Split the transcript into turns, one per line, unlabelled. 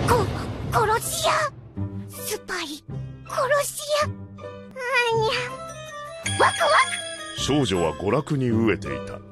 殺し屋、スパイ、殺し屋、あにゃ、ワクワク。
少女は娯楽に飢えていた。